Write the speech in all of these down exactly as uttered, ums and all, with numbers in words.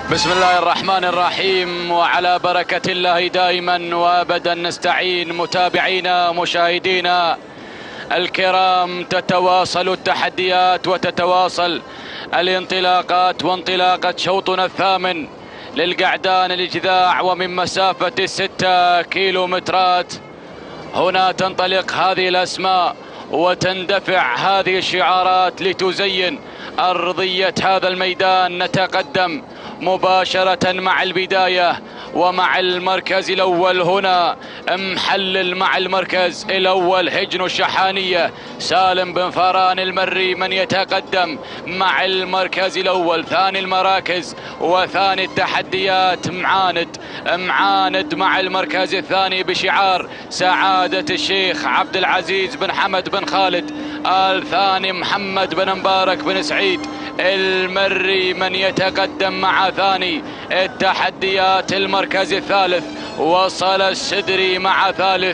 بسم الله الرحمن الرحيم، وعلى بركة الله دائما وابدا نستعين. متابعينا مشاهدينا الكرام، تتواصل التحديات وتتواصل الانطلاقات، وانطلاقة شوطنا الثامن للقعدان الإجذاع، ومن مسافة الستة كيلومترات هنا تنطلق هذه الأسماء وتندفع هذه الشعارات لتزين أرضية هذا الميدان. نتقدم مباشرة مع البداية ومع المركز الأول. هنا محلل مع المركز الأول هجن الشحانية سالم بن فاران المري من يتقدم مع المركز الأول. ثاني المراكز وثاني التحديات معاند معاند مع المركز الثاني بشعار سعادة الشيخ عبد العزيز بن حمد بن خالد. الثاني محمد بن مبارك بن سعيد المري من يتقدم مع ثاني التحديات. المركز الثالث وصل السدري مع ثالث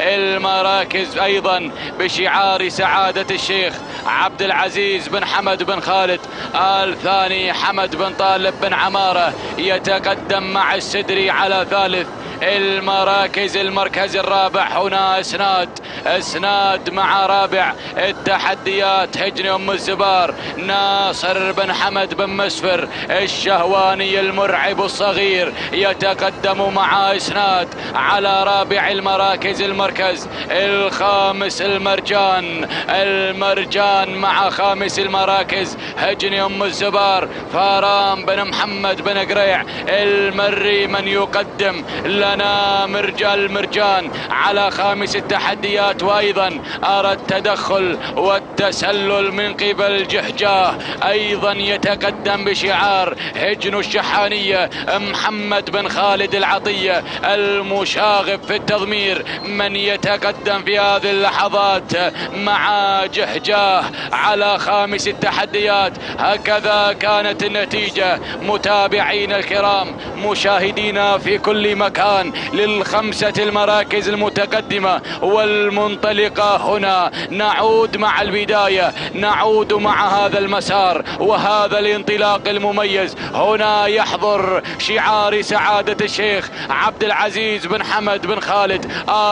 المراكز أيضا بشعار سعادة الشيخ عبد العزيز بن حمد بن خالد. الثاني حمد بن طالب بن عمارة يتقدم مع السدري على ثالث المراكز. المركز الرابع هنا اسناد اسناد مع رابع التحديات هجن ام الزبار ناصر بن حمد بن مسفر الشهواني المرعب الصغير يتقدم مع اسناد على رابع المراكز. المركز الخامس المرجان المرجان مع خامس المراكز هجن ام الزبار فاران بن محمد بن قريع المري من يقدم لنا مرجان المرجان على خامس التحديات. وايضا ارى التدخل والتسلل من قبل جهجاه ايضا يتقدم بشعار هجن الشحانية محمد بن خالد العطية المشاغب في التضمير من يتقدم في هذه اللحظات مع جهجاه على خامس التحديات. هكذا كانت النتيجة متابعينا الكرام مشاهدينا في كل مكان للخمسة المراكز المتقدمة والمنطلقة. هنا نعود مع البداية، نعود مع هذا المسار وهذا الانطلاق المميز. هنا يحضر شعار سعادة الشيخ عبد العزيز بن حمد بن خالد.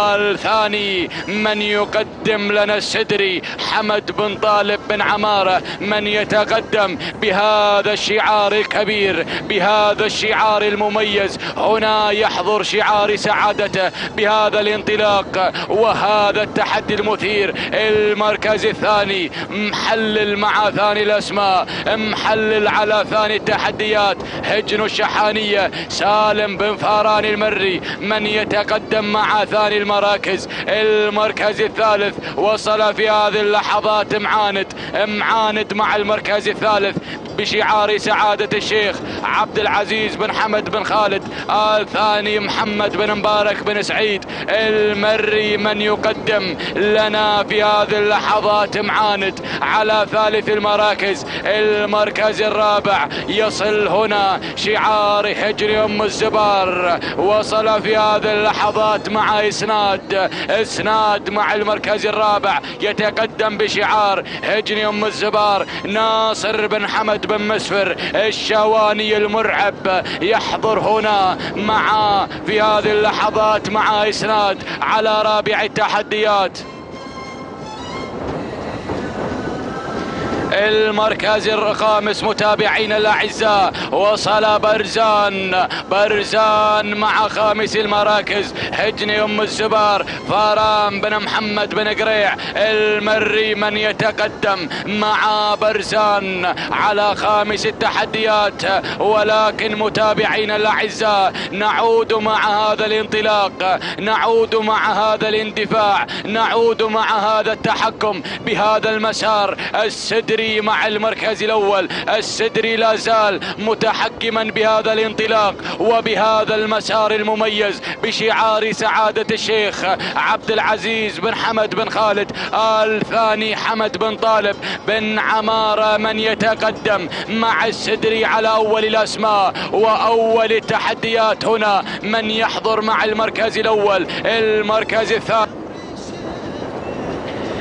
الثاني من يقدم لنا السدري حمد بن طالب بن عمارة من يتقدم بهذا الشعار الكبير بهذا الشعار المميز. هنا يحضر شعار سعادته بهذا الانطلاق وهذا التحدي المثير. المركز الثاني محلل مع ثاني الاسماء محلل على ثاني التحديات هجن الشحانية سالم بن فاران المري من يتقدم مع ثاني المراكز. المركز الثالث وصل في هذه اللحظات معاند معاند مع المركز الثالث بشعار سعادة الشيخ عبد العزيز بن حمد بن خالد. الثاني محمد بن مبارك بن سعيد المري من يقدم لنا في هذه اللحظات معاند على ثالث المراكز. المركز الرابع يصل هنا شعار هجر ام الزبار وصل في هذه اللحظات مع اسناد اسناد مع المركز الرابع يتقدم بشعار هجر ام الزبار ناصر بن حمد بن مسفر الشواني المرعب يحضر هنا مع في هذه اللحظات مع اسناد على رابع التحديات. المركز الخامس متابعينا الاعزاء وصل برزان برزان مع خامس المراكز هجن ام الزبار فاران بن محمد بن قريع المري من يتقدم مع برزان على خامس التحديات. ولكن متابعينا الاعزاء نعود مع هذا الانطلاق، نعود مع هذا الاندفاع، نعود مع هذا التحكم بهذا المسار. السدري مع المركز الأول السدري لا زال متحكما بهذا الانطلاق وبهذا المسار المميز بشعار سعادة الشيخ عبد العزيز بن حمد بن خالد. الثاني حمد بن طالب بن عمارة من يتقدم مع السدري على أول الأسماء وأول التحديات. هنا من يحضر مع المركز الأول المركز الثاني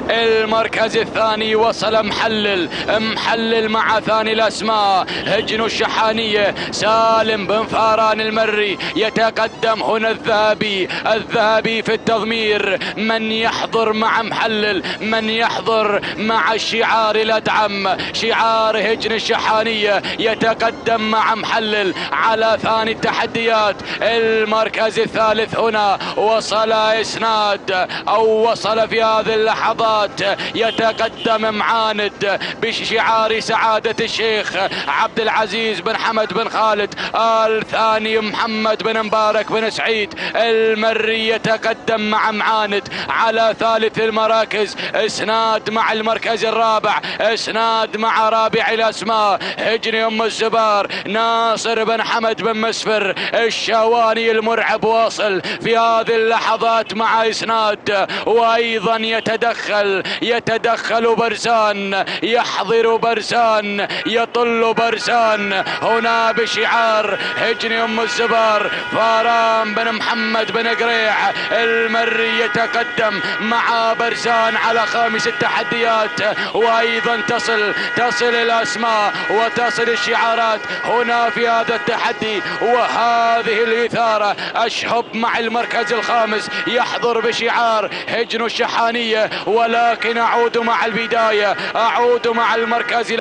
المركز الثاني وصل محلل محلل مع ثاني الأسماء هجن الشحانية سالم بن فاران المري. يتقدم هنا الذهبي الذهبي في التضمير. من يحضر مع محلل، من يحضر مع الشعار الأدعم شعار هجن الشحانية. يتقدم مع محلل على ثاني التحديات. المركز الثالث هنا وصل إسناد أو وصل في هذه اللحظات. يتقدم معاند بشعار سعادة الشيخ عبد العزيز بن حمد بن خالد. الثاني محمد بن مبارك بن سعيد المري يتقدم مع معاند على ثالث المراكز. اسناد مع المركز الرابع، اسناد مع رابع الاسماء هجن ام الزبار ناصر بن حمد بن مسفر الشواني المرعب واصل في هذه اللحظات مع اسناد. وايضا يتدخل يتدخل برزان، يحضر برزان، يطل برزان هنا بشعار هجن ام الزبار. فاران بن محمد بن قريع المري يتقدم مع برزان على خامس التحديات. وايضا تصل تصل الاسماء وتصل الشعارات هنا في هذا التحدي وهذه الاثاره. اشهب مع المركز الخامس يحضر بشعار هجن الشحانيه. ولكن اعود مع البدايه، اعود مع المركز.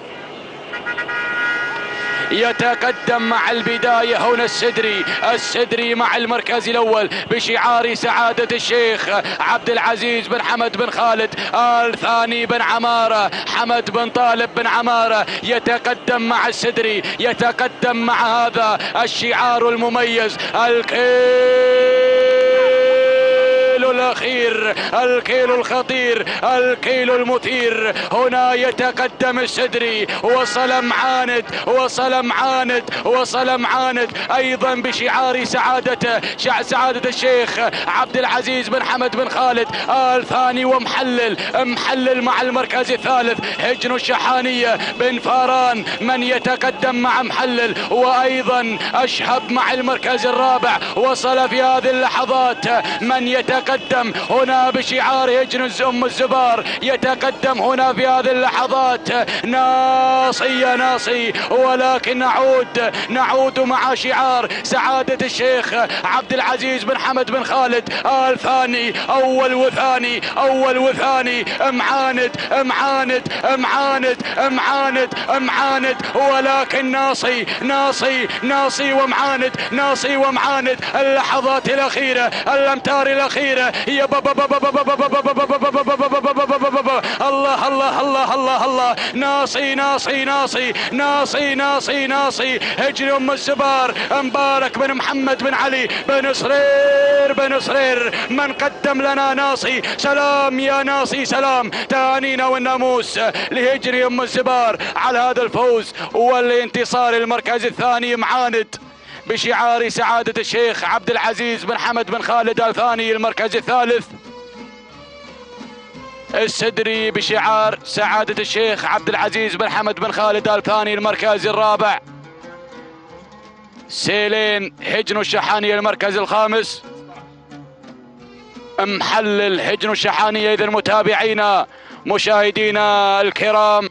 يتقدم مع البداية هنا السدري السدري مع المركز الأول بشعار سعادة الشيخ عبد العزيز بن حمد بن خالد. الثاني بن عمارة حمد بن طالب بن عمارة يتقدم مع السدري. يتقدم مع هذا الشعار المميز الكيل الأخير، الكيل الخطير، الكيل المثير. هنا يتقدم السدري. وصل معاند وصل معاند وصل معاند أيضا بشعار سعادته شع سعادة الشيخ عبد العزيز بن حمد بن خالد. الثاني ومحلل محلل مع المركز الثالث هجن الشحانية بن فاران من يتقدم مع محلل. وأيضا أشهب مع المركز الرابع. وصل في هذه اللحظات من يتقدم هنا بشعار هجن ام الزبار. يتقدم هنا في هذه اللحظات ناصي يا ناصي. ولكن نعود نعود مع شعار سعادة الشيخ عبد العزيز بن حمد بن خالد. الثاني اول وثاني اول وثاني معاند معاند معاند معاند معاند. ولكن ناصي ناصي ناصي ومعاند ناصي ومعاند. اللحظات الاخيره الامتار الاخيره يا بابا بابا بابا بابا بابا. الله الله الله الله الله. ناصي ناصي ناصي ناصي ناصي ناصي هجن ام الزبار مبارك بن محمد بن علي بن صرير بن صرير من قدم لنا ناصي. سلام يا ناصي سلام. تهانينا والناموس لهجن ام الزبار على هذا الفوز والانتصار. المركز الثاني معاند بشعار سعادة الشيخ عبد العزيز بن حمد بن خالد. الثاني المركز الثالث السدري بشعار سعادة الشيخ عبد العزيز بن حمد بن خالد. الثاني المركز الرابع سيلين هجن الشحانية. المركز الخامس محلل هجن الشحانية. إذن متابعينا مشاهدينا الكرام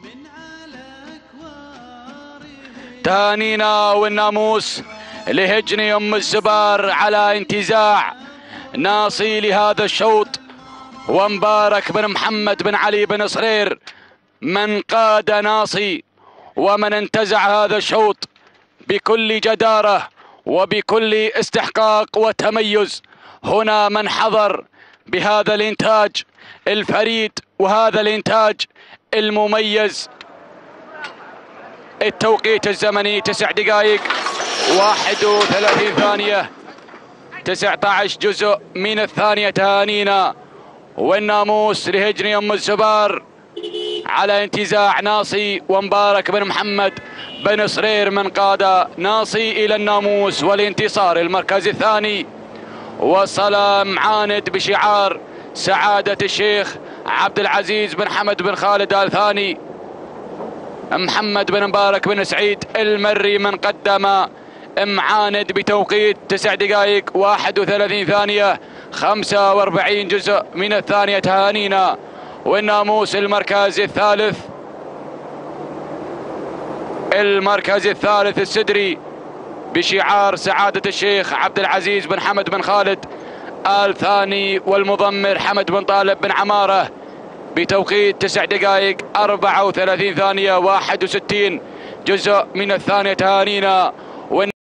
تهانينا والناموس لهجن ام الزبار على انتزاع ناصي لهذا الشوط. ومبارك بن محمد بن علي بن صرير من قاد ناصي ومن انتزع هذا الشوط بكل جدارة وبكل استحقاق وتميز. هنا من حضر بهذا الانتاج الفريد وهذا الانتاج المميز. التوقيت الزمني تسع دقائق واحد وثلاثين ثانية تسعة عشر جزء من الثانية. تهانينا والناموس لهجن ام الزبار على انتزاع ناصي ومبارك بن محمد بن صرير من قاد ناصي الى الناموس والانتصار. المركز الثاني وصل معاند بشعار سعادة الشيخ عبد العزيز بن حمد بن خالد. الثاني محمد بن مبارك بن سعيد المري من قدم معاند بتوقيت تسع دقائق واحد وثلاثين ثانية خمسة وأربعين جزء من الثانية. تهانينا والناموس المركز الثالث، المركز الثالث السدري بشعار سعادة الشيخ عبد العزيز بن حمد بن خالد آل ثاني، والمضمر حمد بن طالب بن عمارة، بتوقيت تسع دقائق أربعة وثلاثين ثانية واحد وستين جزء من الثانية تهانينا.